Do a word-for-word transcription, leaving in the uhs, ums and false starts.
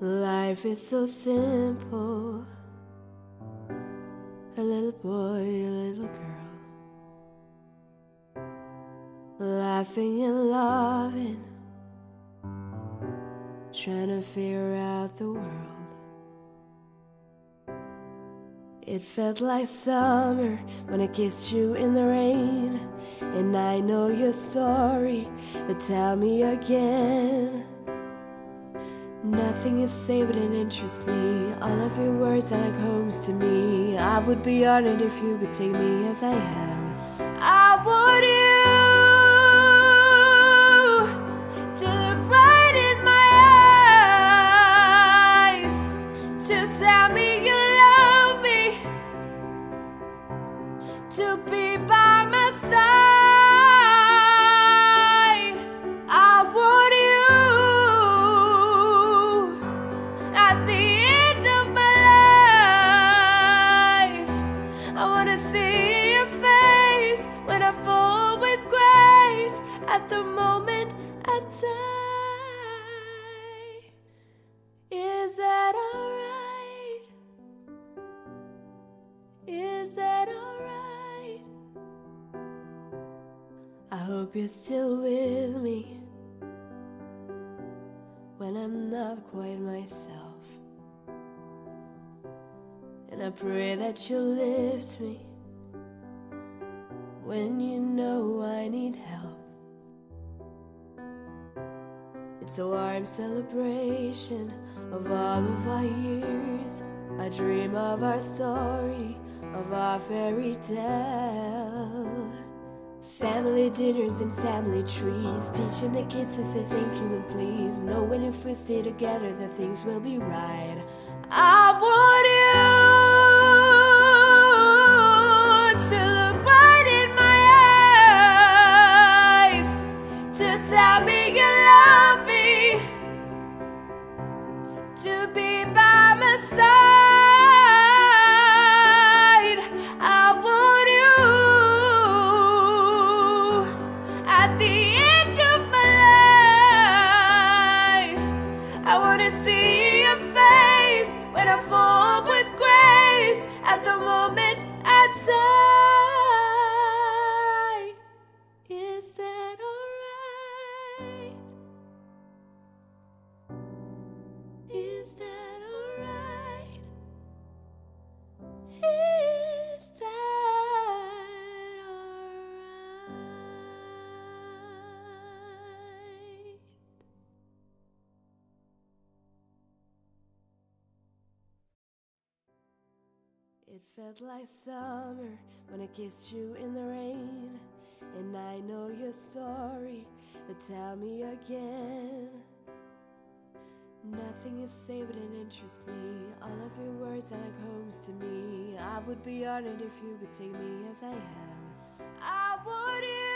Life is so simple. A little boy, a little girl, laughing and loving, trying to figure out the world. It felt like summer when I kissed you in the rain. And I know your story, but tell me again. Nothing is safe but it interests me. All of your words are like poems to me. I would be honored if you would take me as I am. I want you to look right in my eyes, to tell me you love me, to be by my side. I want you at the end of my life. I want to see your face when I fall with grace. At the moment I die. Is that alright? Is that alright? I hope you're still with me when I'm not quite myself. And I pray that you'll lift me when you know I need help. It's a warm celebration of all of our years. I dream of our story, of our fairy tale. Family dinners and family trees, teaching the kids to say thank you and please, knowing if we stay together that things will be right. I want you to look right in my eyes, to tell me you love me, to be by my side. I want you at the end of my life. I want to see your face when I fall with grace. At the moment I die. Is that alright? Is that alright? Is that alright? It felt like summer when I kissed you in the rain. And I know your story, but tell me again. Nothing is safe but it interests me. All of your words are like poems to me. I would be honored if you would take me as I am. I want you